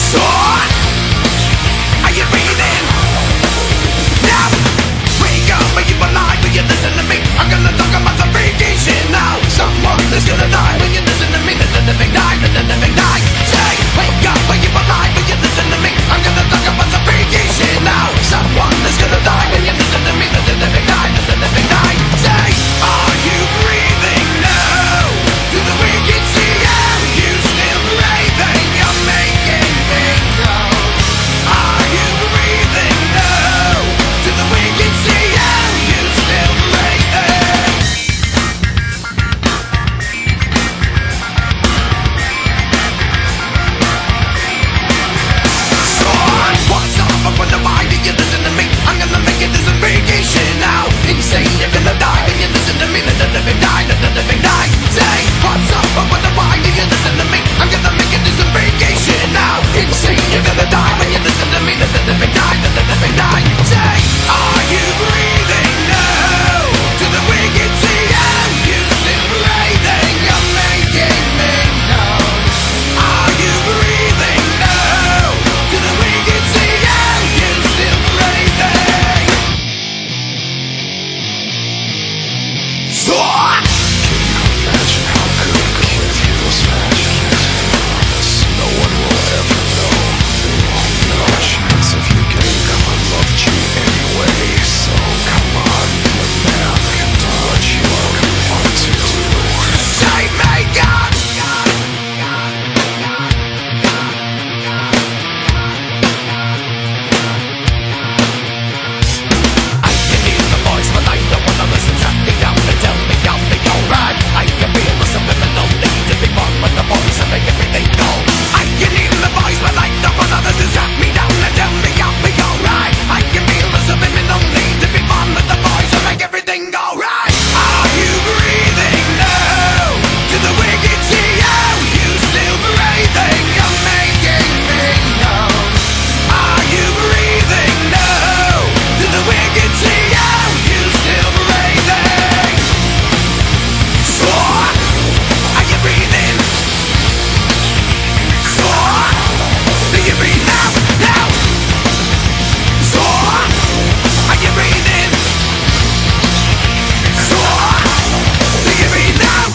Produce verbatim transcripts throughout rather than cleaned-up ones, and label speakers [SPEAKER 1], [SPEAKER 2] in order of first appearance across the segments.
[SPEAKER 1] So, are you breathing? Now, wake up, are you alive? Will you listen to me? I'm gonna talk about some freaky shit now. Someone is gonna die when you listen to me. Let the living die, let the living die. Say, wake up, are you alive? Will you listen to me? I'm gonna talk about some freaky shit now. Someone is gonna die when you listen to me. Let the living die, let the living die. Say, are you breathing now? Do the wicked see you? You still breathing? You're making me go. Are you breathing now? Do the wicked see you? You still breathing? So, what's up? I wonder why did you listen to me? I'm gonna make it this a freaky shit now. Insane, you're gonna die when you listen to me. Let the living die, let the living die. Say, what's up? I wonder why did you listen to me? I'm gonna make it this a freaky shit now. Insane, you're gonna die when you listen to me. Let the living die, let the living die. Say, are you breathing now? Do the wicked see you? You still breathing? You're making me know. Are you breathing now? Do the wicked see you? You still breathing? So,
[SPEAKER 2] Imagine how good a kid feels, man. No one will ever know. No chance of you getting them. I loved you anyway. So come on, be a man and do what you want to do.
[SPEAKER 1] save me, God! I can hear the voice, but I don't wanna listen. Track me down and tell me I'll be alright. I can feel the subliminal need to be one with the voice and make everything go. I can hear the voice, but I don't wanna listen. Track me down and tell me I'll be alright. I can feel the subliminal need to be one with the voice and make everything go right. Are you breathing now? Do the wicked see you? You still breathing? You're making me know. Are you breathing now? Do the wicked see you? You still breathing? So, are you breathing? So, do you breathe now? Now? So, are you breathing? So, do you breathe now?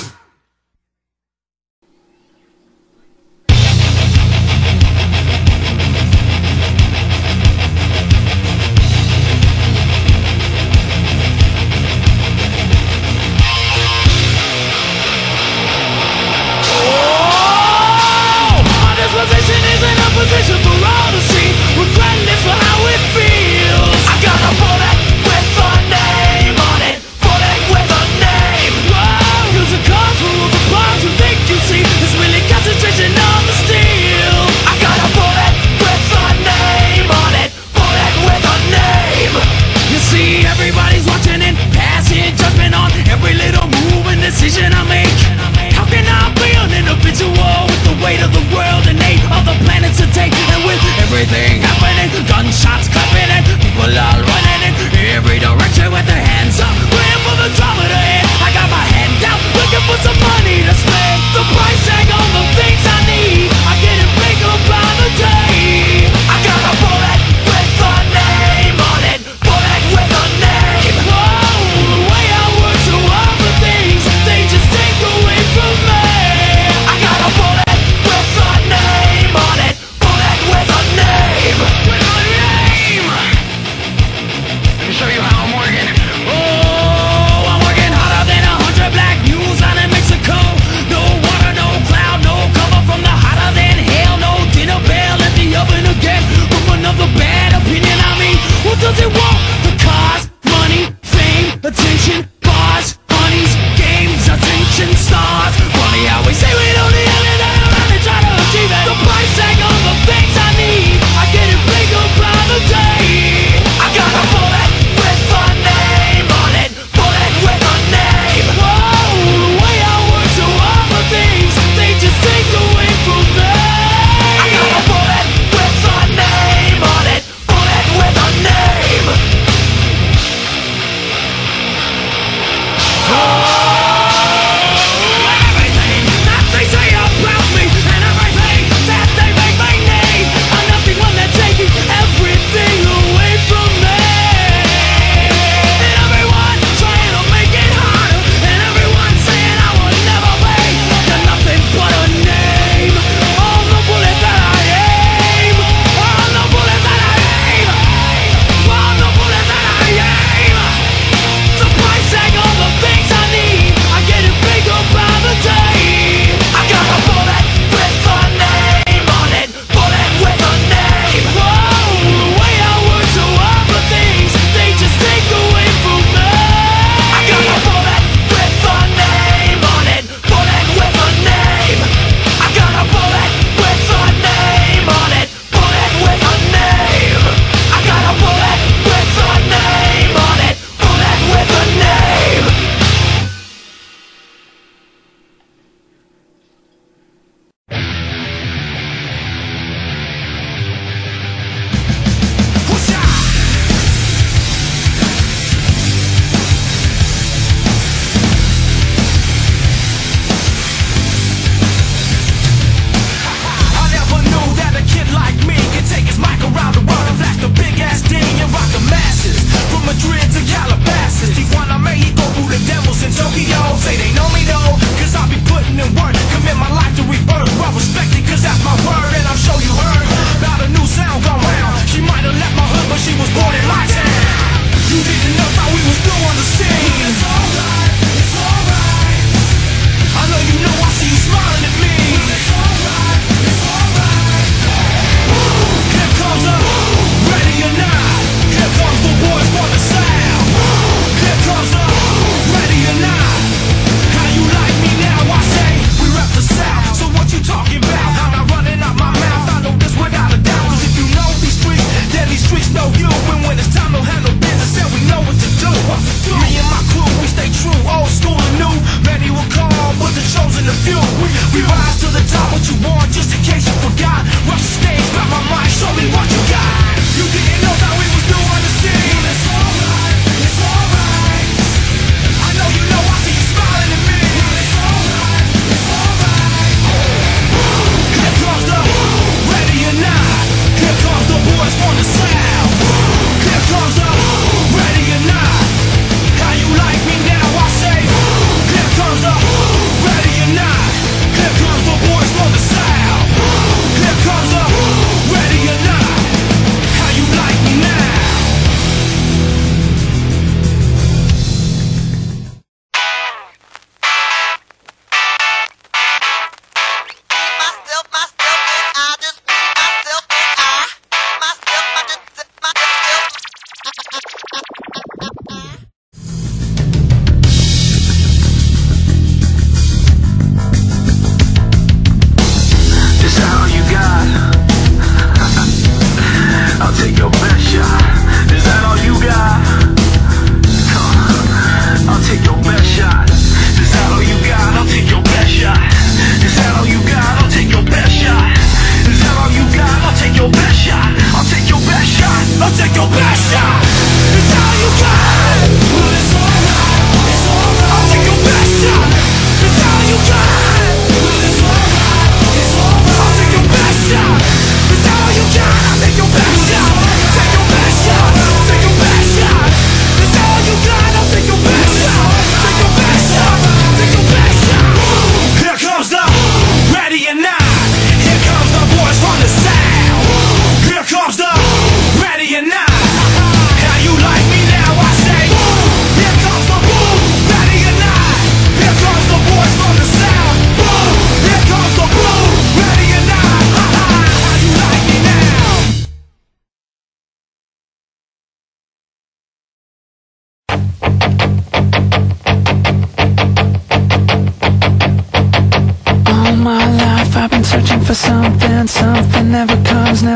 [SPEAKER 3] My disposition is in a position for all to see. Regretting for how it feels. I got a bullet with a name on it. Bullet with a name. Whoa, use a cause for all the bombs you think you see. It's really concentration on the steel. I got a bullet with a name on it. Bullet with a name. You see, everybody's watching and passing judgment on every little move and decision I make. How can I be an individual with the weight of the world and eight other planets to take? And with every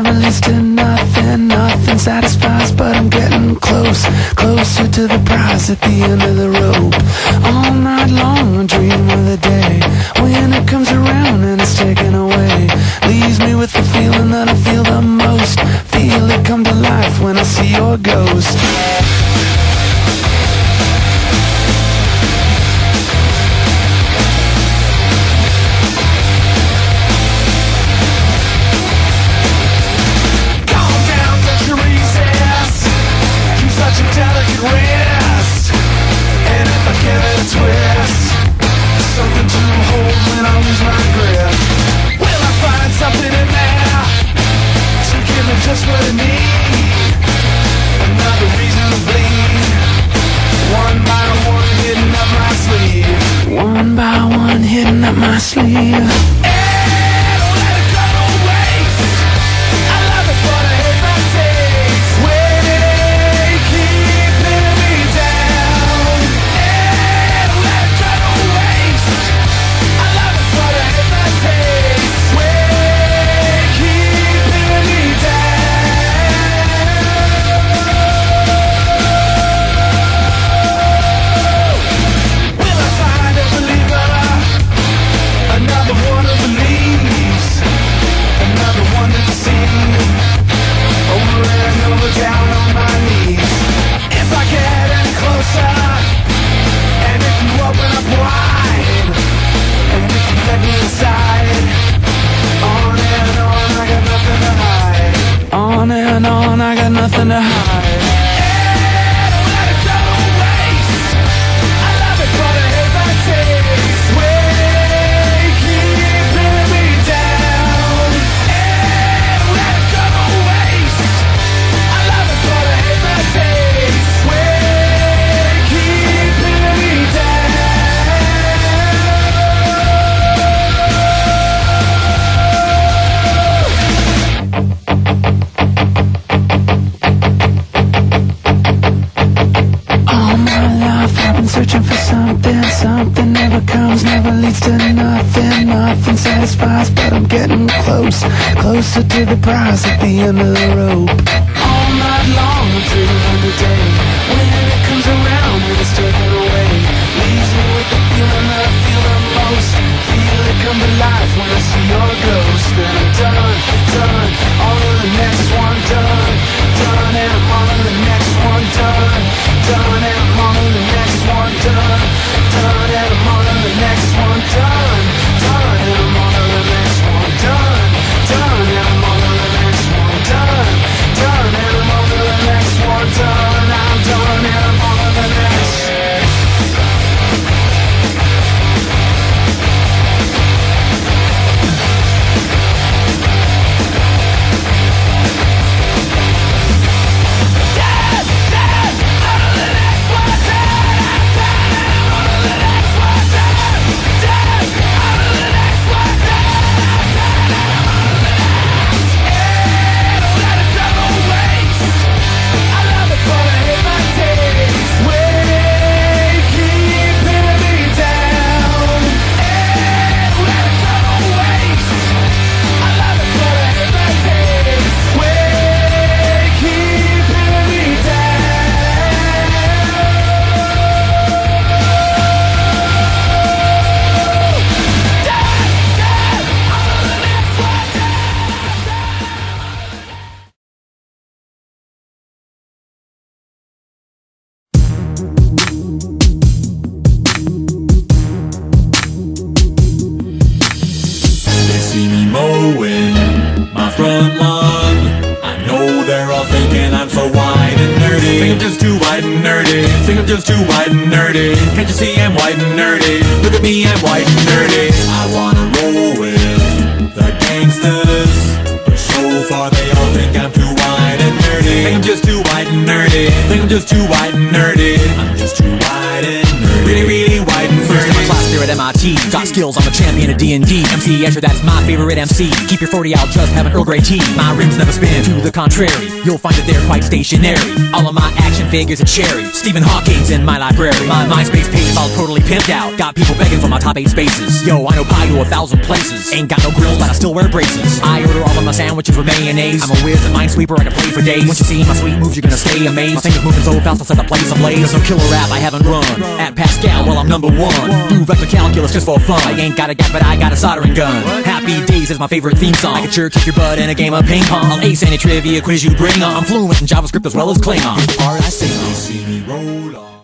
[SPEAKER 4] never leads to nothing. Nothing satisfies, but I'm getting close, closer to the prize at the end of the rope. All night long I dream of the day when it comes around and it's taken away. Leaves me with the feeling that I feel the most. Feel it come to life when I see your ghost.
[SPEAKER 3] Such a delicate wrist, and if I give it a twist, something to hold when I lose my grip. Will I find something in there to give me just what I need? Another reason to bleed. One by one hidden up my sleeve.
[SPEAKER 4] One by one hidden up my sleeve.
[SPEAKER 3] Hey, don't let it go to waste. I love it, but I hate my taste. Wait. Down on my knees. If I get any closer, and if you open up wide, and if you let me inside, on and on, I got nothing to hide.
[SPEAKER 4] On and on, I got nothing to hide.
[SPEAKER 3] Hey, don't let it go to waste. I love it, but I hate my taste. Wait, keep pinning me down. Hey, don't let it go to waste. I love it, but I hate my taste. Wait, keep pinning me down.
[SPEAKER 4] All my life I've been searching for something. Something never comes, never leads to nothing. Nothing satisfies, but I'm getting close, closer to the prize at the end of the rope. All night long I'm dreaming of the day when it comes around and it's taken away. Leaves me with the feeling that I feel the most. Feel it come to life when I see your ghost. Then I'm done, done, on to the next one, done, done, and I'm on to the next one, done, done, and I'm on to the next one, done, done, and I'm on to the next one, done, done, and I'm on to the next one, done, done, and I'm on to the next one, done, done, and I'm on to the next one, done, I'm done, and I'm on to the next.
[SPEAKER 5] Just too white and nerdy. Can't you see I'm white and nerdy? Look at me, I'm white and nerdy. I wanna roll with the gangsters, but so far they all think I'm too white and nerdy. Think I'm just too white and nerdy. Think I'm just too white and nerdy. I'm just too white and nerdy. Really, really white and nerdy. First in my class, spirit am I my teeth. Got skills, I'm a champion of D and D. M C Escher, that's my favorite M C. Keep your forty out, just have an Earl Grey tea. My rims never spin, to the contrary, you'll find that they're quite stationary. All of my action figures are cherry. Stephen Hawking's in my library. My MySpace page is all totally pimped out. Got people begging for my top eight spaces. Yo, I know pie to a thousand places. Ain't got no grills, but I still wear braces. I order all of my sandwiches with mayonnaise. I'm a whiz and minesweeper, I can play for days. Once you see my sweet moves, you're gonna stay amazed. My fingers moving so fast, I'll set the place ablaze. There's no killer rap I haven't run. At Pascal, well, I'm number one. Do vector calculus just for fun. I ain't got a gap, but I got a soldering gun. Happy Days is my favorite theme song. I can sure kick your butt in a game of ping pong. I'll ace any trivia quiz you bring on. I'm fluent in JavaScript as well as Klingon. Part I sing, see me roll on.